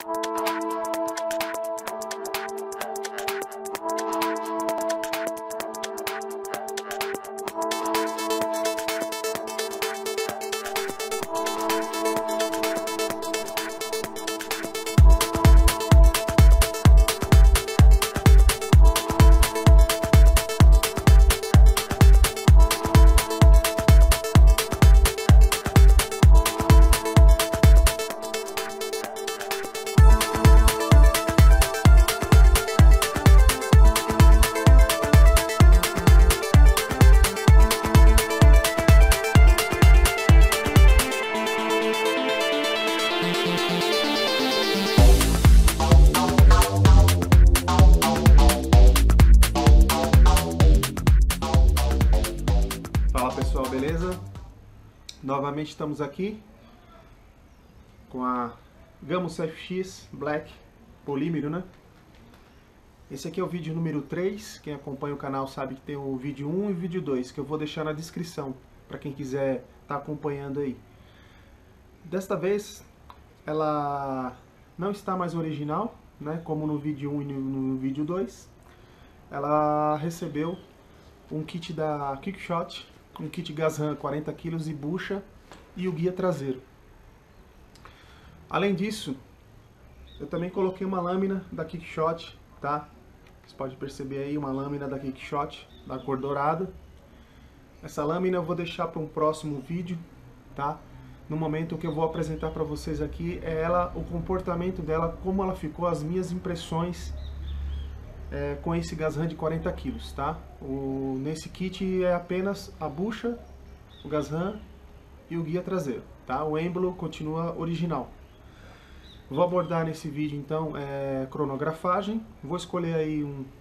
Fala pessoal, beleza? Novamente estamos aqui com a Gammus FX Black polímero, né? Esse aqui é o vídeo número 3, quem acompanha o canal sabe que tem o vídeo 1 e o vídeo 2, que eu vou deixar na descrição, para quem quiser estar acompanhando aí. Desta vez, ela não está mais original, né? Como no vídeo 1 e no vídeo 2. Ela recebeu um kit da Kickshot, um kit Gazhan 40 kg e bucha e o guia traseiro. Além disso, eu também coloquei uma lâmina da Kickshot, tá? Você pode perceber aí uma lâmina da Kickshot, da cor dourada. Essa lâmina eu vou deixar para um próximo vídeo, tá? No momento o que eu vou apresentar para vocês aqui é ela, o comportamento dela, como ela ficou, as minhas impressões com esse Gazhan de 40 kg, tá? Nesse kit é apenas a bucha, o Gazhan e o guia traseiro, tá? O êmbolo continua original. Vou abordar nesse vídeo então cronografagem. Vou escolher aí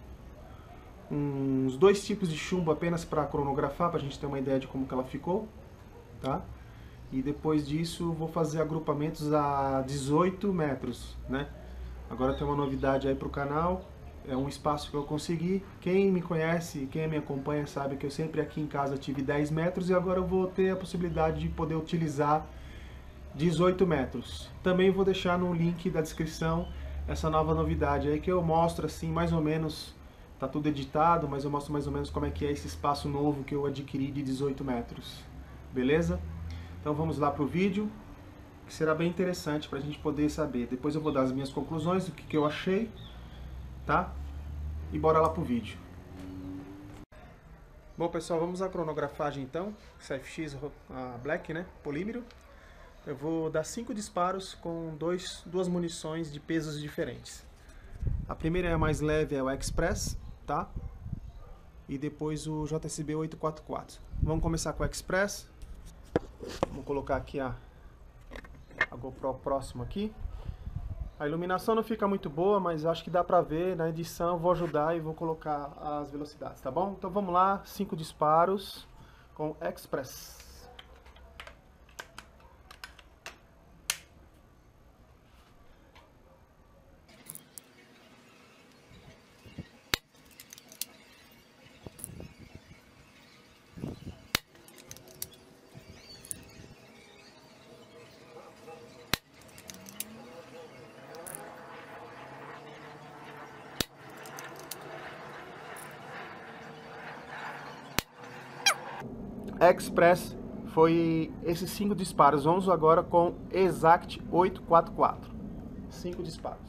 uns 2 tipos de chumbo apenas para cronografar, para a gente ter uma ideia de como que ela ficou, tá? E depois disso vou fazer agrupamentos a 18 metros, né? Agora tem uma novidade aí para o canal. É um espaço que eu consegui. Quem me conhece, quem me acompanha sabe que eu sempre aqui em casa tive 10 metros e agora eu vou ter a possibilidade de poder utilizar 18 metros. Também vou deixar no link da descrição essa nova novidade aí que eu mostro assim mais ou menos, tá tudo editado, mas eu mostro mais ou menos como é que é esse espaço novo que eu adquiri de 18 metros. Beleza? Então vamos lá pro vídeo, que será bem interessante para a gente poder saber. Depois eu vou dar as minhas conclusões, o que eu achei, tá? E bora lá pro vídeo. Bom pessoal, vamos à cronografagem então. Essa FX a Black, né? Polímero. Eu vou dar 5 disparos com duas munições de pesos diferentes. A primeira é a mais leve, é o Express, tá? E depois o JSB 844. Vamos começar com o Express. Vamos colocar aqui a GoPro próximo aqui. A iluminação não fica muito boa, mas acho que dá pra ver. Na edição eu vou ajudar e vou colocar as velocidades, tá bom? Então vamos lá, 5 disparos com Express. Express foi esses 5 disparos. Vamos agora com Exact 844. 5 disparos.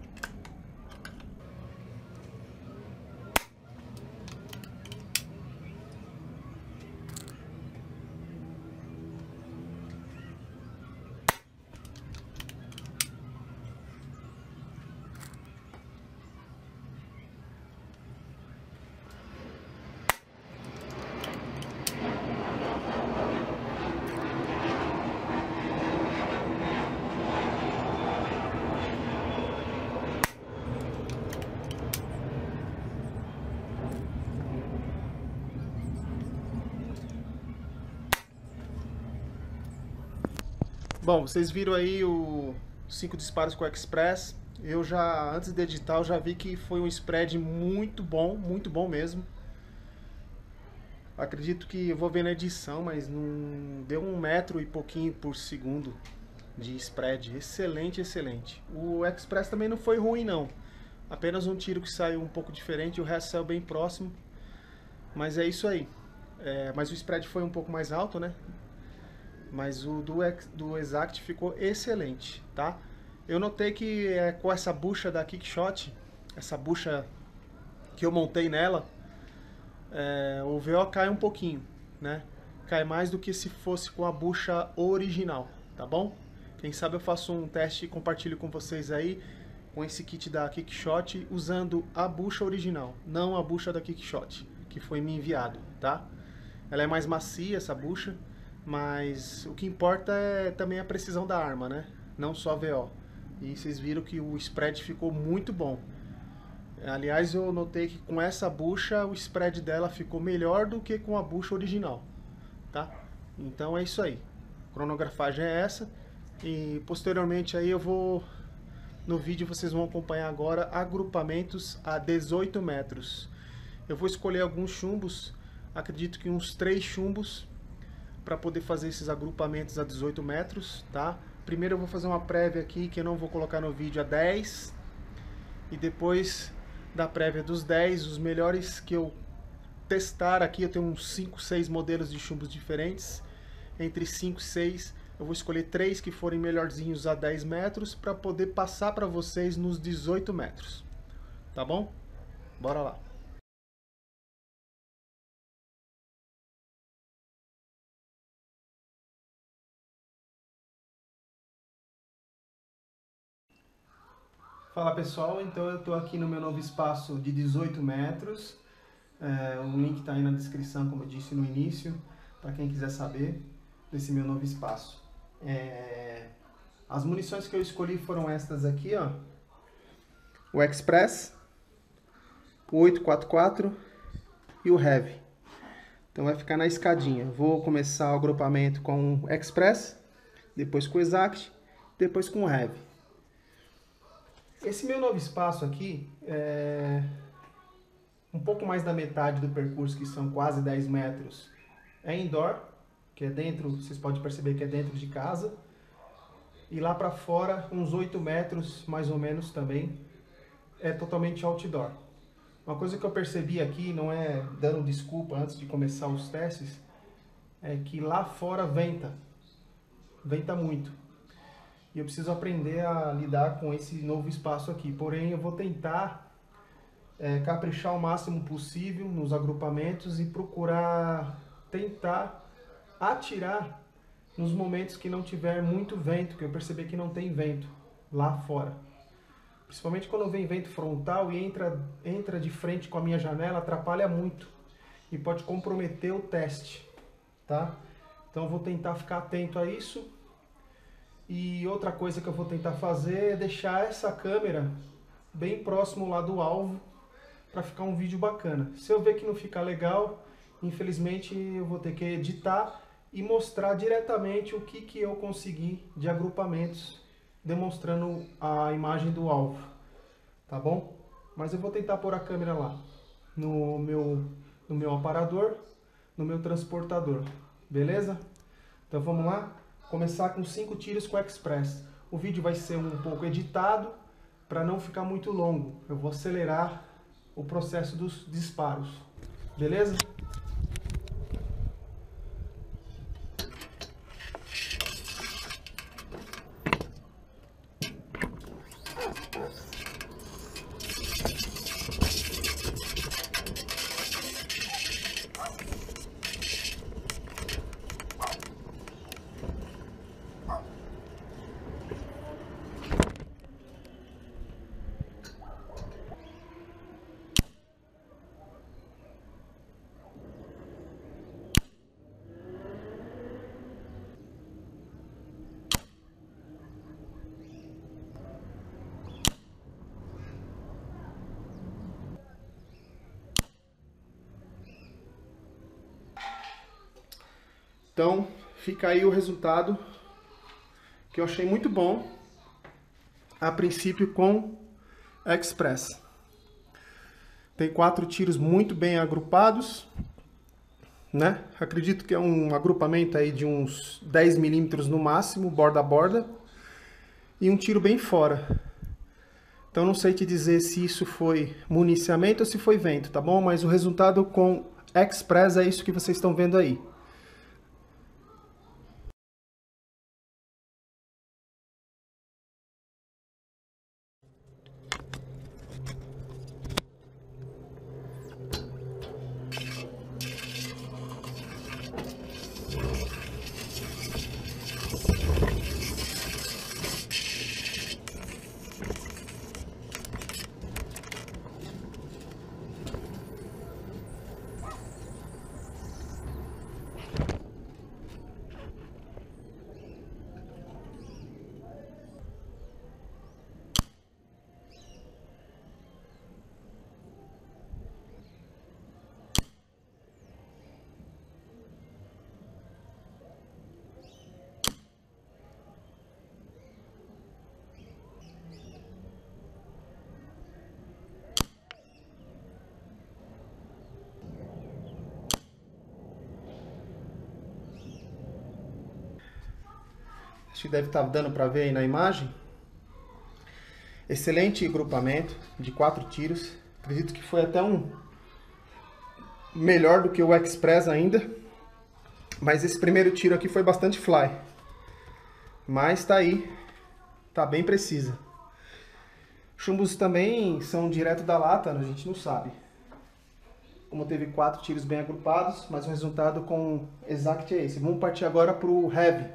Bom, vocês viram aí os 5 disparos com o Express. Eu já, antes de editar, eu já vi que foi um spread muito bom mesmo. Acredito que eu vou ver na edição, mas não deu 1 metro e pouquinho por segundo. de spread, excelente, excelente. O Express também não foi ruim não, apenas um tiro que saiu um pouco diferente, o resto saiu bem próximo, mas é isso aí. Mas o spread foi um pouco mais alto, né? Mas o do Exact ficou excelente, tá? Eu notei que com essa bucha da Kickshot, essa bucha que eu montei nela, o VO cai um pouquinho, né? Cai mais do que se fosse com a bucha original, tá bom? Quem sabe eu faço um teste e compartilho com vocês aí, com esse kit da Kickshot, usando a bucha original, não a bucha da Kickshot, que foi me enviado, tá? Ela é mais macia, essa bucha, mas o que importa é também a precisão da arma, né? Não só VO. E vocês viram que o spread ficou muito bom. Aliás, eu notei que com essa bucha o spread dela ficou melhor do que com a bucha original, tá? Então é isso aí. A cronografagem é essa. E posteriormente aí no vídeo vocês vão acompanhar agora agrupamentos a 18 metros. Eu vou escolher alguns chumbos, acredito que uns 3 chumbos, para poder fazer esses agrupamentos a 18 metros, tá? Primeiro eu vou fazer uma prévia aqui, que eu não vou colocar no vídeo, a 10. E depois da prévia dos 10, os melhores que eu testar aqui, eu tenho uns 5, 6 modelos de chumbos diferentes. Entre 5 e 6, eu vou escolher 3 que forem melhorzinhos a 10 metros, para poder passar para vocês nos 18 metros. Tá bom? Bora lá. Fala pessoal, então eu estou aqui no meu novo espaço de 18 metros, o link está aí na descrição, como eu disse no início, para quem quiser saber desse meu novo espaço. As munições que eu escolhi foram estas aqui, ó, o Express, o 844 e o Heavy. Então vai ficar na escadinha. Vou começar o agrupamento com o Express, depois com o Exact, depois com o Heavy. Esse meu novo espaço aqui, um pouco mais da metade do percurso, que são quase 10 metros, é indoor, que é dentro, vocês podem perceber que é dentro de casa. E lá para fora, uns 8 metros mais ou menos também, é totalmente outdoor. Uma coisa que eu percebi aqui, não é dando desculpa antes de começar os testes, é que lá fora venta muito. E eu preciso aprender a lidar com esse novo espaço aqui. Porém, eu vou tentar caprichar o máximo possível nos agrupamentos e procurar tentar atirar nos momentos que não tiver muito vento, que eu percebi que não tem vento lá fora. Principalmente quando vem vento frontal e entra de frente com a minha janela, atrapalha muito e pode comprometer o teste, tá? Então eu vou tentar ficar atento a isso. E outra coisa que eu vou tentar fazer é deixar essa câmera bem próximo lá do alvo, para ficar um vídeo bacana. Se eu ver que não fica legal, infelizmente eu vou ter que editar e mostrar diretamente o que eu consegui de agrupamentos, demonstrando a imagem do alvo, tá bom? Mas eu vou tentar pôr a câmera lá, no meu aparador, no meu transportador, beleza? Então vamos lá? Começar com 5 tiros com o Express. O vídeo vai ser um pouco editado, para não ficar muito longo. Eu vou acelerar o processo dos disparos, beleza? Então, fica aí o resultado, que eu achei muito bom, a princípio com Express. Tem 4 tiros muito bem agrupados, né? Acredito que é um agrupamento aí de uns 10 milímetros no máximo, borda a borda, e um tiro bem fora. Então não sei te dizer se isso foi municiamento ou se foi vento, tá bom? Mas o resultado com Express é isso que vocês estão vendo aí. Acho que deve estar dando para ver aí na imagem. Excelente grupamento de 4 tiros. Acredito que foi até um melhor do que o Express ainda. Mas esse primeiro tiro aqui foi bastante fly. Mas tá aí. Tá bem precisa. Chumbos também são direto da lata, a gente não sabe. Como teve 4 tiros bem agrupados, mas o resultado com exact é esse. Vamos partir agora pro heavy.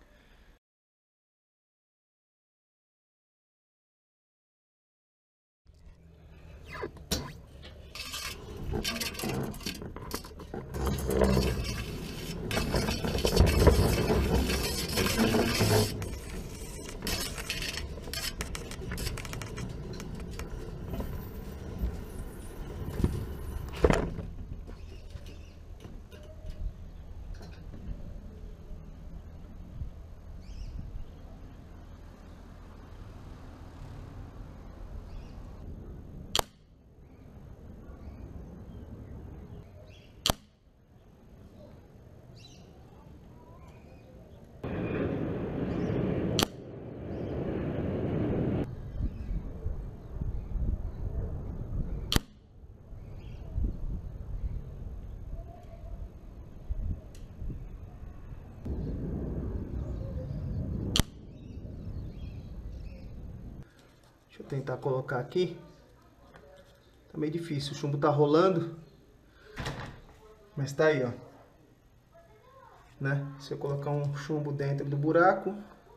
Deixa eu tentar colocar aqui. Tá meio difícil, o chumbo tá rolando. Mas tá aí, ó. Né? Se eu colocar um chumbo dentro do buraco...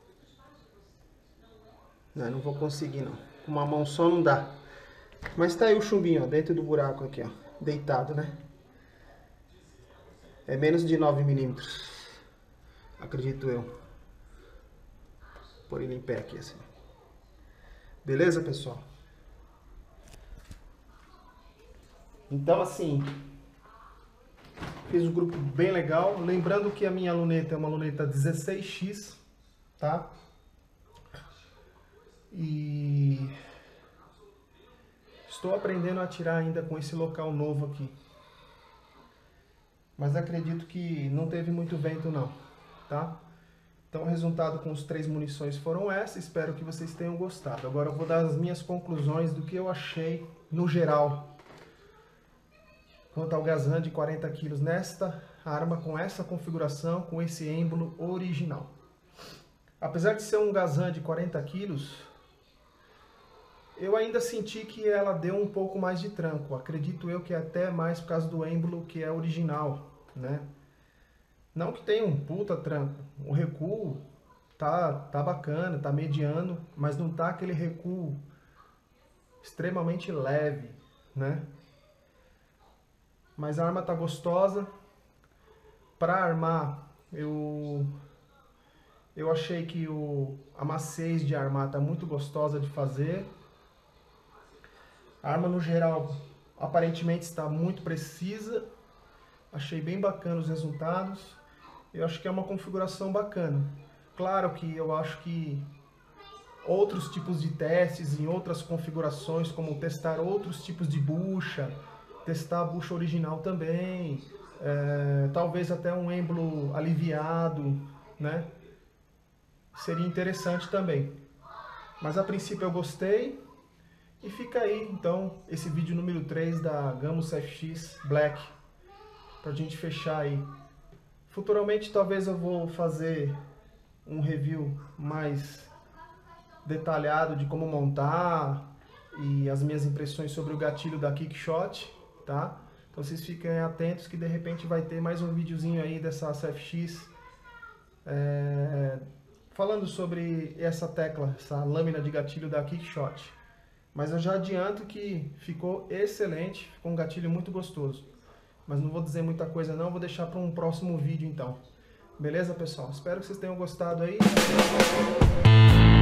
Não vou conseguir não. Com uma mão só não dá. Mas tá aí o chumbinho, ó, dentro do buraco aqui, ó. Deitado, né? É menos de 9 milímetros. Acredito eu. Vou pôr ele em pé aqui assim. Beleza, pessoal? Então, assim, fiz um grupo bem legal. Lembrando que a minha luneta é uma luneta 16x, tá? E estou aprendendo a atirar ainda com esse local novo aqui. Mas acredito que não teve muito vento não, tá? Então o resultado com os 3 munições foram essa. Espero que vocês tenham gostado. Agora eu vou dar as minhas conclusões do que eu achei no geral quanto ao Gazan de 40 kg nesta arma, com essa configuração, com esse êmbolo original. Apesar de ser um Gazan de 40 kg, eu ainda senti que ela deu um pouco mais de tranco. Acredito eu que é até mais por causa do êmbolo que é original, né? Não que tenha um puta tranco. O recuo tá bacana, tá mediano, mas não tá aquele recuo extremamente leve, né? Mas a arma tá gostosa. Para armar, eu achei que a maciez de armar tá muito gostosa de fazer. A arma no geral aparentemente está muito precisa. Achei bem bacana os resultados. Eu acho que é uma configuração bacana. Claro que eu acho que outros tipos de testes em outras configurações, como testar outros tipos de bucha, testar a bucha original também, talvez até um êmbolo aliviado, né? Seria interessante também. Mas a princípio eu gostei. E fica aí, então, esse vídeo número 3 da Gammus FX Black, pra gente fechar aí. Futuramente, talvez eu vou fazer um review mais detalhado de como montar e as minhas impressões sobre o gatilho da Kickshot, tá? Então vocês fiquem atentos que de repente vai ter mais um videozinho aí dessa FX falando sobre essa tecla, essa lâmina de gatilho da Kickshot. Mas eu já adianto que ficou excelente, ficou um gatilho muito gostoso. Mas não vou dizer muita coisa não, vou deixar para um próximo vídeo então. Beleza, pessoal? Espero que vocês tenham gostado aí.